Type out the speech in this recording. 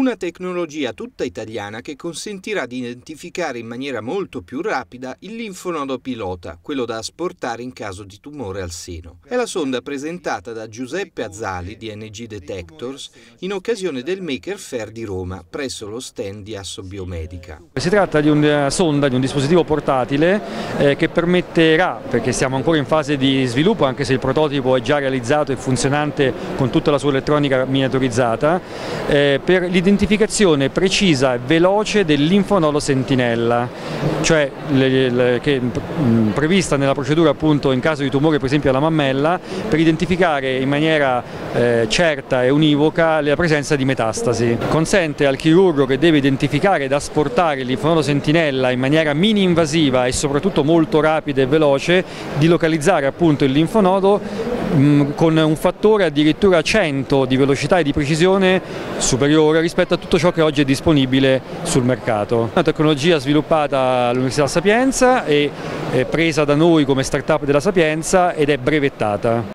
Una tecnologia tutta italiana che consentirà di identificare in maniera molto più rapida il linfonodo pilota, quello da asportare in caso di tumore al seno. È la sonda presentata da Giuseppe Azzali di NG Detectors in occasione del Maker Faire di Roma, presso lo stand di Assobiomedica. Si tratta di una sonda, di un dispositivo portatile che permetterà, perché siamo ancora in fase di sviluppo, anche se il prototipo è già realizzato e funzionante con tutta la sua elettronica miniaturizzata, per l'identificazione precisa e veloce del linfonodo sentinella, cioè prevista nella procedura appunto in caso di tumore per esempio alla mammella, per identificare in maniera certa e univoca la presenza di metastasi. Consente al chirurgo che deve identificare ed asportare il linfonodo sentinella in maniera mini-invasiva e soprattutto molto rapida e veloce di localizzare appunto il linfonodo con un fattore addirittura 100 di velocità e di precisione superiore rispetto a tutto ciò che oggi è disponibile sul mercato. Una tecnologia sviluppata all'Università Sapienza e presa da noi come start-up della Sapienza ed è brevettata.